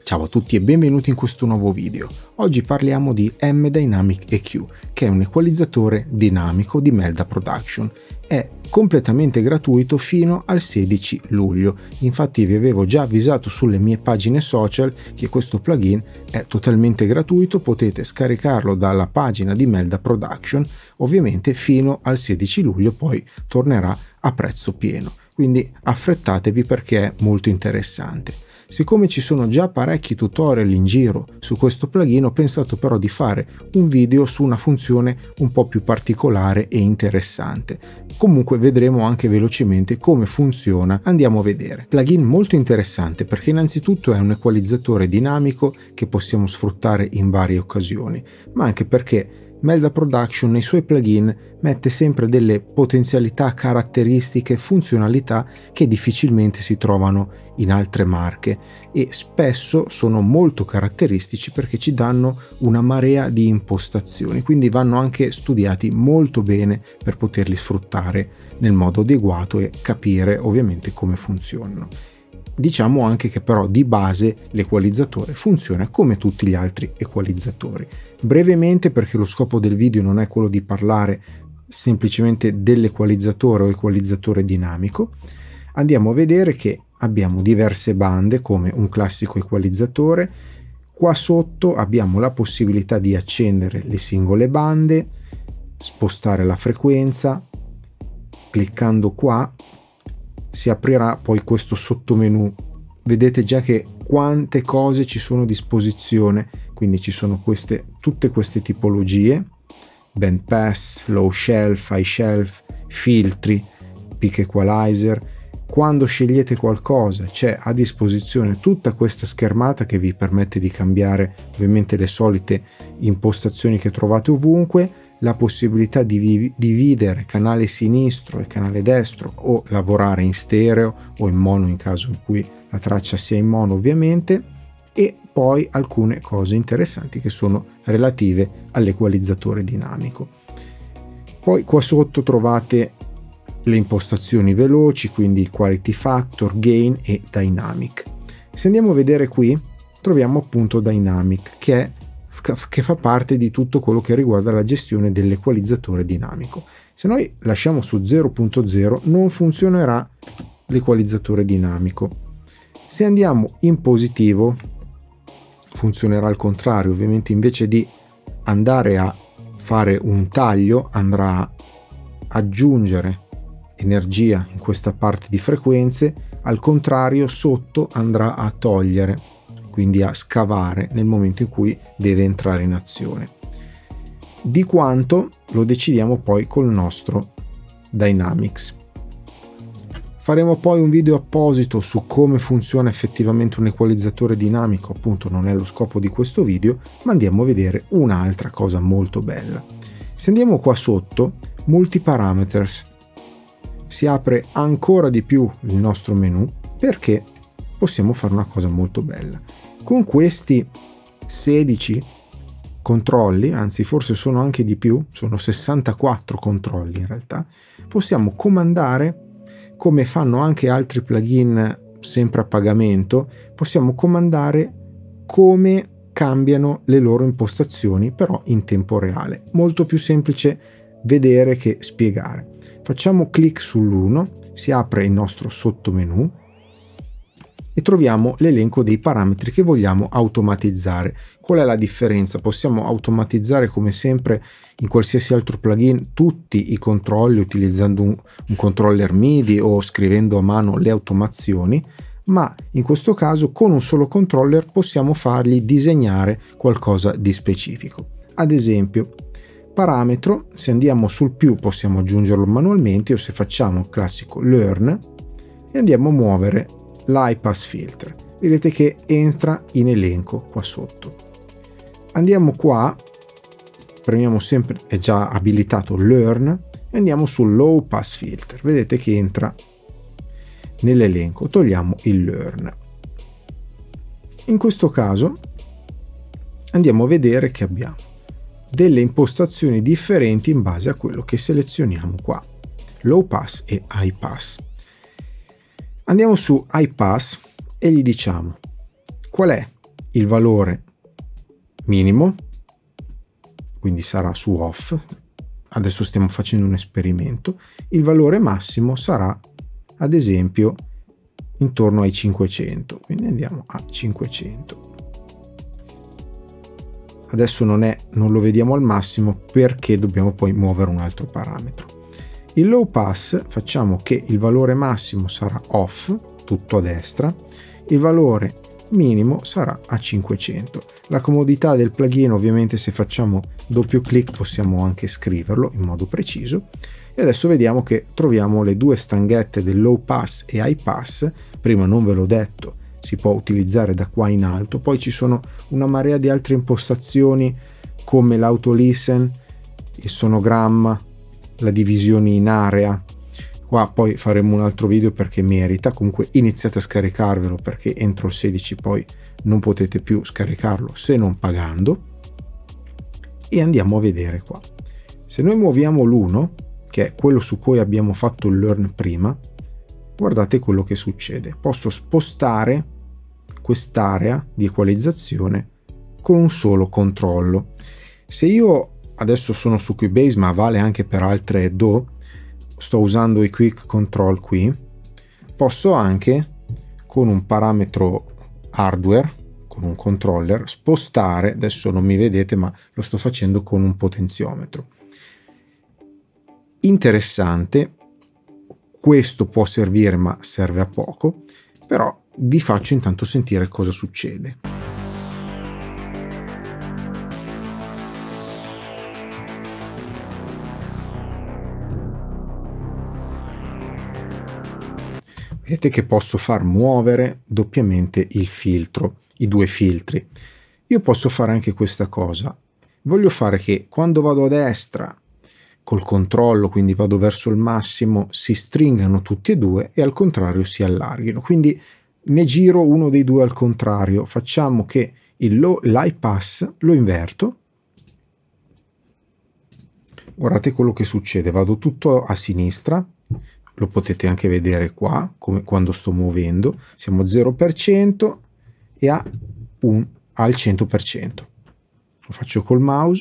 Ciao a tutti e benvenuti in questo nuovo video. Oggi parliamo di M-Dynamic EQ, che è un equalizzatore dinamico di Melda Production. È completamente gratuito fino al 16 luglio. Infatti vi avevo già avvisato sulle mie pagine social che questo plugin è totalmente gratuito, potete scaricarlo dalla pagina di Melda Production, ovviamente fino al 16 luglio, poi tornerà a prezzo pieno. Quindi affrettatevi perché è molto interessante. Siccome ci sono già parecchi tutorial in giro su questo plugin, ho pensato però di fare un video su una funzione un po' più particolare e interessante. Comunque vedremo anche velocemente come funziona, andiamo a vedere. Plugin molto interessante perché innanzitutto è un equalizzatore dinamico che possiamo sfruttare in varie occasioni, ma anche perché Melda Production nei suoi plugin mette sempre delle potenzialità, caratteristiche, funzionalità che difficilmente si trovano in altre marche e spesso sono molto caratteristici perché ci danno una marea di impostazioni, quindi vanno anche studiati molto bene per poterli sfruttare nel modo adeguato e capire ovviamente come funzionano. Diciamo anche che però di base l'equalizzatore funziona come tutti gli altri equalizzatori. Brevemente, perché lo scopo del video non è quello di parlare semplicemente dell'equalizzatore o equalizzatore dinamico, andiamo a vedere che abbiamo diverse bande come un classico equalizzatore. Qua sotto abbiamo la possibilità di accendere le singole bande, spostare la frequenza. Cliccando qua si aprirà poi questo sottomenu. Vedete già che quante cose ci sono a disposizione, quindi ci sono tutte queste tipologie: band pass, low shelf, high shelf, filtri, peak equalizer. Quando scegliete qualcosa c'è a disposizione tutta questa schermata che vi permette di cambiare ovviamente le solite impostazioni che trovate ovunque, la possibilità di dividere canale sinistro e canale destro o lavorare in stereo o in mono in caso in cui la traccia sia in mono ovviamente, e poi alcune cose interessanti che sono relative all'equalizzatore dinamico. Poi qua sotto trovate le impostazioni veloci, quindi il quality factor, gain e dynamic. Se andiamo a vedere qui troviamo appunto dynamic, che fa parte di tutto quello che riguarda la gestione dell'equalizzatore dinamico. Se noi lasciamo su 0.0 non funzionerà l'equalizzatore dinamico. Se andiamo in positivo funzionerà al contrario, ovviamente invece di andare a fare un taglio andrà a aggiungere energia in questa parte di frequenze, al contrario sotto andrà a togliere, quindi a scavare nel momento in cui deve entrare in azione. Di quanto lo decidiamo poi col nostro Dynamics. Faremo poi un video apposito su come funziona effettivamente un equalizzatore dinamico, appunto non è lo scopo di questo video, ma andiamo a vedere un'altra cosa molto bella. Se andiamo qua sotto, multiparameters, si apre ancora di più il nostro menu perché possiamo fare una cosa molto bella. Con questi 16 controlli, anzi forse sono anche di più, sono 64 controlli in realtà, possiamo comandare, come fanno anche altri plugin sempre a pagamento, possiamo comandare come cambiano le loro impostazioni però in tempo reale. Molto più semplice vedere che spiegare. Facciamo clic sull'1, si apre il nostro sottomenu e troviamo l'elenco dei parametri che vogliamo automatizzare. Qual è la differenza? Possiamo automatizzare come sempre in qualsiasi altro plugin tutti i controlli utilizzando un controller MIDI o scrivendo a mano le automazioni, ma in questo caso con un solo controller possiamo fargli disegnare qualcosa di specifico. Ad esempio, parametro, se andiamo sul più possiamo aggiungerlo manualmente, o se facciamo il classico learn e andiamo a muovere l'high pass filter, vedete che entra in elenco qua sotto. Andiamo qua, premiamo sempre, è già abilitato learn, e andiamo sul low pass filter, vedete che entra nell'elenco. Togliamo il learn. In questo caso andiamo a vedere che abbiamo delle impostazioni differenti in base a quello che selezioniamo qua, low pass e high pass. Andiamo su high pass e gli diciamo qual è il valore minimo, quindi sarà su off, adesso stiamo facendo un esperimento, il valore massimo sarà ad esempio intorno ai 500, quindi andiamo a 500. Adesso non lo vediamo al massimo perché dobbiamo poi muovere un altro parametro. Il low pass facciamo che il valore massimo sarà off, tutto a destra, il valore minimo sarà a 500. La comodità del plugin, ovviamente, se facciamo doppio clic possiamo anche scriverlo in modo preciso. E adesso vediamo che troviamo le due stanghette del low pass e high pass. Prima non ve l'ho detto, si può utilizzare da qua in alto, poi ci sono una marea di altre impostazioni come l'auto listen, il sonogramma, la divisione in area. Qua poi faremo un altro video perché merita. Comunque iniziate a scaricarvelo perché entro il 16 poi non potete più scaricarlo se non pagando. E andiamo a vedere qua. Se noi muoviamo l'1, che è quello su cui abbiamo fatto il learn prima, guardate quello che succede. Posso spostare quest'area di equalizzazione con un solo controllo. Se io adesso sono su Cubase, ma vale anche per altre DAW, sto usando i quick control qui, posso anche con un parametro hardware, con un controller, spostare, adesso non mi vedete ma lo sto facendo con un potenziometro. Interessante, questo può servire ma serve a poco, però vi faccio intanto sentire cosa succede. Vedete che posso far muovere doppiamente il filtro, i due filtri. Io posso fare anche questa cosa. Voglio fare che quando vado a destra col controllo, quindi vado verso il massimo, si stringano tutti e due e al contrario si allarghino. Quindi ne giro uno dei due al contrario. Facciamo che l'high pass lo inverto. Guardate quello che succede. Vado tutto a sinistra. Lo potete anche vedere qua, come quando sto muovendo, siamo 0% e al 100%. Lo faccio col mouse.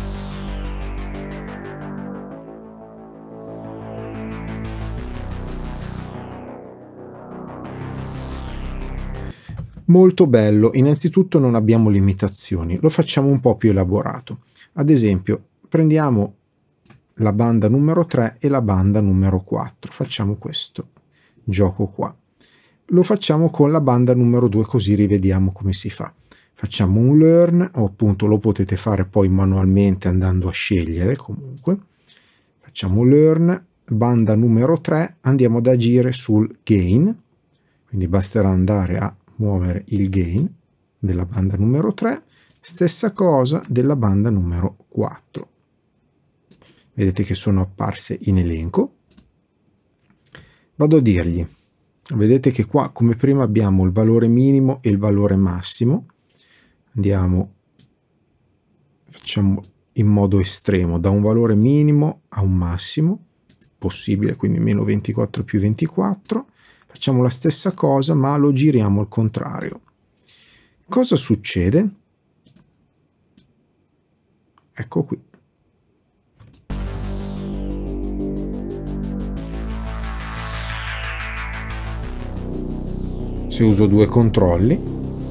Molto bello, innanzitutto non abbiamo limitazioni, lo facciamo un po' più elaborato. Ad esempio, prendiamo la banda numero 3 e la banda numero 4, facciamo questo gioco qua, lo facciamo con la banda numero 2 così rivediamo come si fa. Facciamo un learn, o appunto lo potete fare poi manualmente andando a scegliere. Comunque facciamo learn, banda numero 3, andiamo ad agire sul gain, quindi basterà andare a muovere il gain della banda numero 3, stessa cosa della banda numero 4. Vedete che sono apparse in elenco. Vado a dirgli, vedete che qua come prima abbiamo il valore minimo e il valore massimo. Andiamo, facciamo in modo estremo, da un valore minimo a un massimo possibile, quindi meno 24 più 24. Facciamo la stessa cosa ma lo giriamo al contrario. Cosa succede? Ecco qui. Se uso due controlli,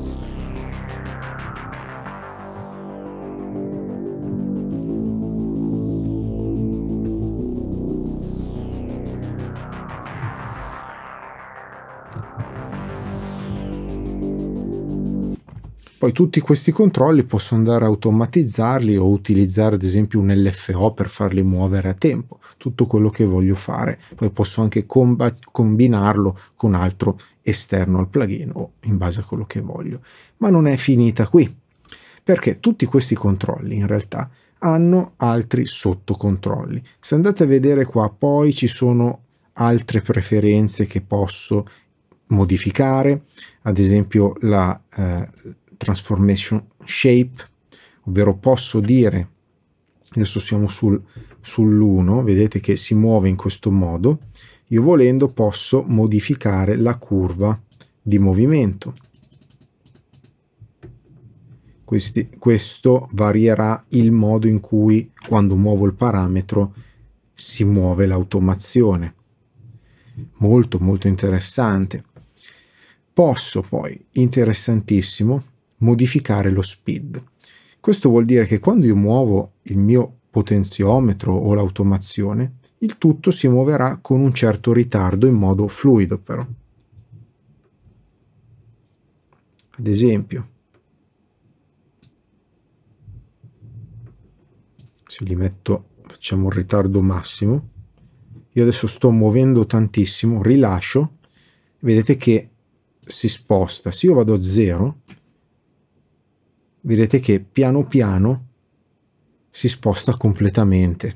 poi tutti questi controlli posso andare a automatizzarli o utilizzare ad esempio un LFO per farli muovere a tempo, tutto quello che voglio fare. Poi posso anche combinarlo con altro esterno al plugin o in base a quello che voglio. Ma non è finita qui, perché tutti questi controlli in realtà hanno altri sottocontrolli. Se andate a vedere qua poi ci sono altre preferenze che posso modificare, ad esempio la transformation shape, ovvero posso dire, adesso siamo sull'1, vedete che si muove in questo modo, io volendo posso modificare la curva di movimento. Questo varierà il modo in cui, quando muovo il parametro, si muove l'automazione. Molto molto interessante. Posso poi, interessantissimo, modificare lo speed. Questo vuol dire che quando io muovo il mio potenziometro o l'automazione, il tutto si muoverà con un certo ritardo in modo fluido però. Ad esempio, se li metto, facciamo il ritardo massimo, io adesso sto muovendo tantissimo, rilascio, vedete che si sposta. Se io vado a 0, vedete che piano piano si sposta completamente.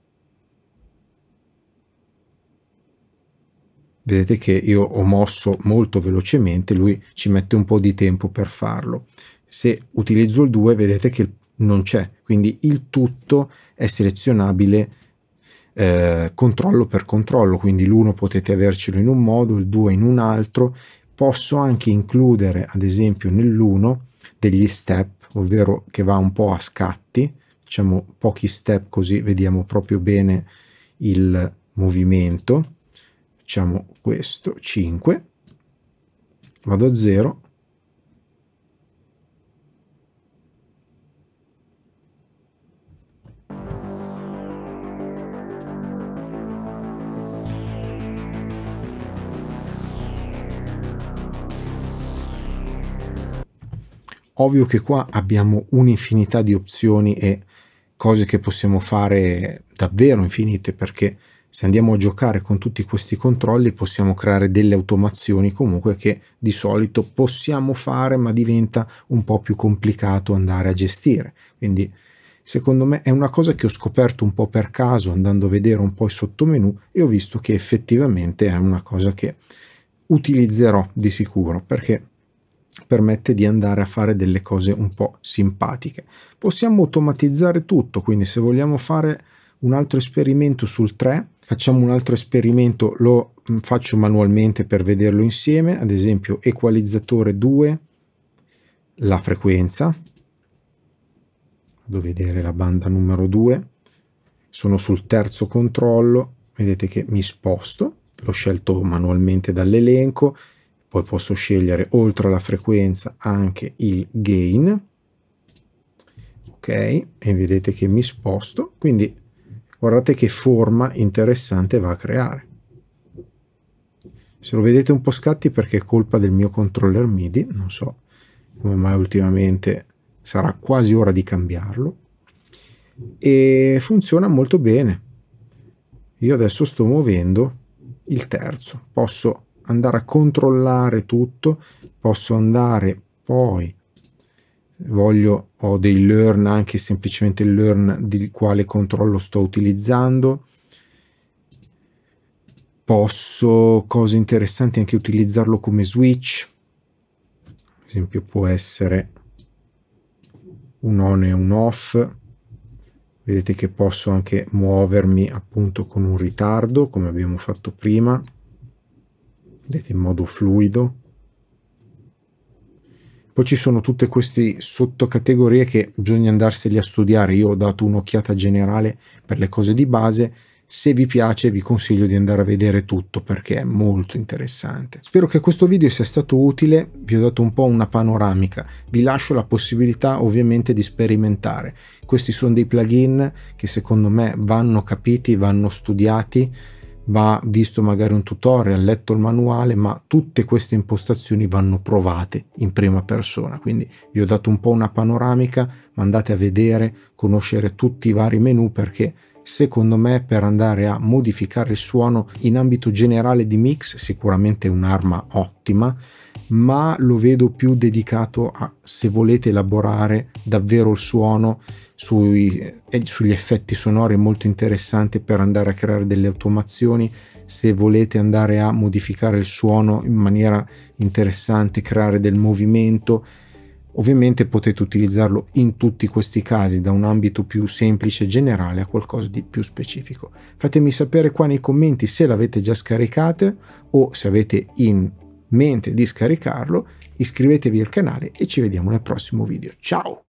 Vedete che io ho mosso molto velocemente, lui ci mette un po' di tempo per farlo. Se utilizzo il 2, vedete che non c'è, quindi il tutto è selezionabile controllo per controllo, quindi l'1 potete avercelo in un modo, il 2 in un altro. Posso anche includere, ad esempio, nell'1 degli step, ovvero che va un po' a scatti, facciamo pochi step così vediamo proprio bene il movimento. Facciamo questo 5, vado a 0, ovvio che qua abbiamo un'infinità di opzioni e cose che possiamo fare davvero infinite, perché se andiamo a giocare con tutti questi controlli possiamo creare delle automazioni comunque che di solito possiamo fare, ma diventa un po' più complicato andare a gestire. Quindi secondo me è una cosa che ho scoperto un po' per caso andando a vedere un po' i sottomenu e ho visto che effettivamente è una cosa che utilizzerò di sicuro, perché permette di andare a fare delle cose un po' simpatiche. Possiamo automatizzare tutto, quindi se vogliamo fare un altro esperimento sul 3, facciamo un altro esperimento, lo faccio manualmente per vederlo insieme, ad esempio equalizzatore 2, la frequenza, vado a vedere la banda numero 2, sono sul terzo controllo, vedete che mi sposto, l'ho scelto manualmente dall'elenco, poi posso scegliere oltre alla frequenza anche il gain, ok, e vedete che mi sposto, quindi guardate che forma interessante va a creare. Se lo vedete un po' scatti perché è colpa del mio controller MIDI, non so come mai ultimamente, sarà quasi ora di cambiarlo, e funziona molto bene. Io adesso sto muovendo il terzo, posso andare a controllare tutto, posso andare poi, ho dei learn, anche semplicemente il learn di quale controllo sto utilizzando. Posso, cose interessanti, anche utilizzarlo come switch, ad esempio può essere un on e un off. Vedete che posso anche muovermi appunto con un ritardo come abbiamo fatto prima, vedete, in modo fluido. Poi ci sono tutte queste sottocategorie che bisogna andarseli a studiare. Io ho dato un'occhiata generale per le cose di base. Se vi piace vi consiglio di andare a vedere tutto perché è molto interessante. Spero che questo video sia stato utile, vi ho dato un po' una panoramica, vi lascio la possibilità ovviamente di sperimentare. Questi sono dei plugin che secondo me vanno capiti, vanno studiati, va visto magari un tutorial, letto il manuale, ma tutte queste impostazioni vanno provate in prima persona. Quindi vi ho dato un po' una panoramica, ma andate a vedere, conoscere tutti i vari menu, perché secondo me per andare a modificare il suono in ambito generale di mix sicuramente è un'arma ottima, ma lo vedo più dedicato a se volete elaborare davvero il suono sugli effetti sonori, molto interessante per andare a creare delle automazioni. Se volete andare a modificare il suono in maniera interessante, creare del movimento, ovviamente potete utilizzarlo in tutti questi casi, da un ambito più semplice e generale a qualcosa di più specifico. Fatemi sapere qua nei commenti se l'avete già scaricato o se avete in mente di scaricarlo. Iscrivetevi al canale e ci vediamo nel prossimo video. Ciao!